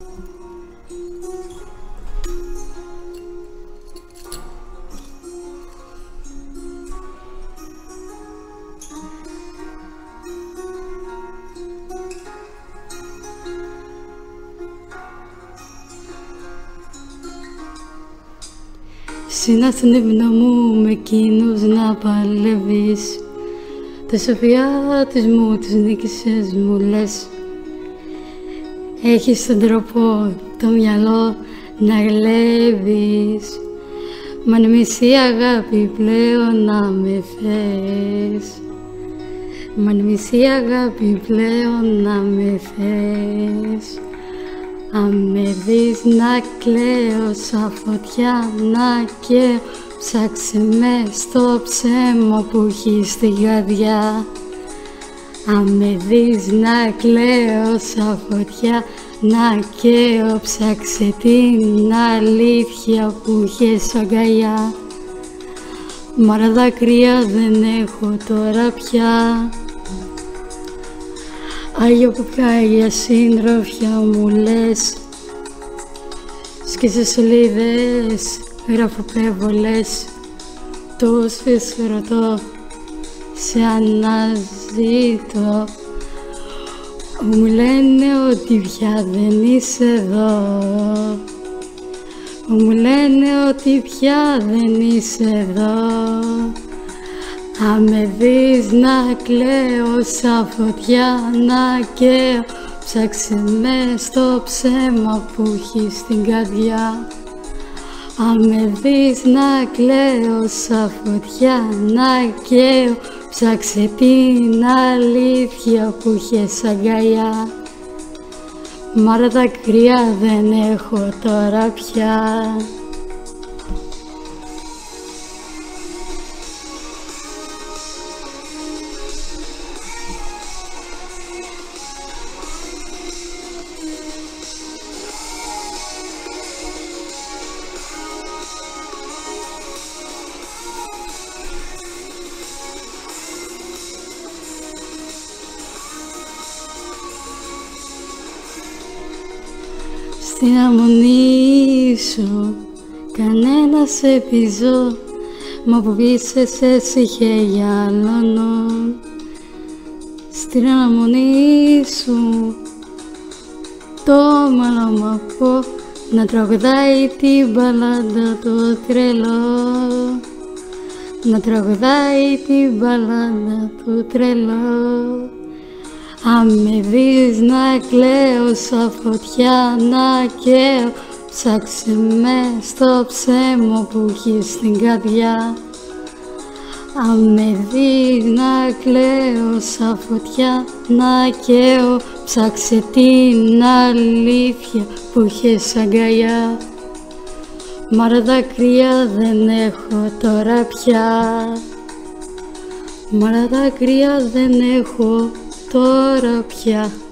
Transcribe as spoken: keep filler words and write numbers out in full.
Συνα στον ύπνο μου με εκείνους να παλεύεις. Τα σοφιά τους μου, τους νίκησες μου λες. Έχεις τον τρόπο, το μυαλό να γλέβεις. Μα είναι μισή αγάπη πλέον να με θες. Μα είναι μισή αγάπη πλέον να με θες. Αν με δεις να κλαίω σαν φωτιά να καίω, ψάξε με στο ψέμα που έχει στην καρδιά. Αν με δεις να κλαίω σαν φωτιά να καίω, ψάξε την αλήθεια που έχεις αγκαλιά. Μάρα δάκρυα δεν έχω τώρα πια, Άγιο που για σύντροφια μου λες. Σκίσε σελίδες, γράφω πρέβολες. Τόσες ρωτώ, σε αναζητώ. Μου λένε ότι πια δεν είσαι εδώ. Μου λένε ότι πια δεν είσαι εδώ. Αν με δεις να κλαίω σαν φωτιά να καίω, ψάξε με στο ψέμα που έχει στην καρδιά. Αν με δεις να κλαίω σαν φωτιά να καίω, ψάξε την αλήθεια που έχεις αγκαλιά. Μάρα δάκρυα δεν έχω τώρα πια. Στην αμμονή σου κανένα σε πιζώ, μα που πείσαι σε συγχεγιαλώνω. Στην αμμονή σου το μαλώμα πω να τραγουδάει την μπαλάντα το τρελό. Να τραγουδάει την μπαλάντα το τρελό. Αν με δεις να κλαίω σαν φωτιά να καίω, ψάξε με στο ψέμα που έχει στην καρδιά. Αν με δεις να κλαίω σαν φωτιά να καίω, ψάξε την αλήθεια που έχεις αγκαλιά. Μάρα δάκρυα δεν έχω τώρα πια. Μάρα δάκρυα δεν έχω τώρα πια.